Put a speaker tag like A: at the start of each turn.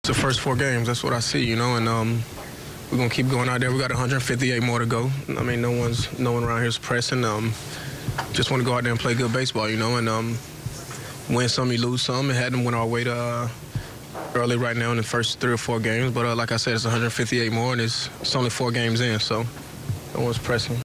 A: the first 4 games. That's what I see, you know, and we're gonna keep going out there. We got 158 more to go. I mean, no one around here is pressing. Just want to go out there and play good baseball, you know, and win some, you lose some. It hadn't went our way to early right now in the first 3 or 4 games, but like I said, it's 158 more, and it's only 4 games in, so no one's pressing.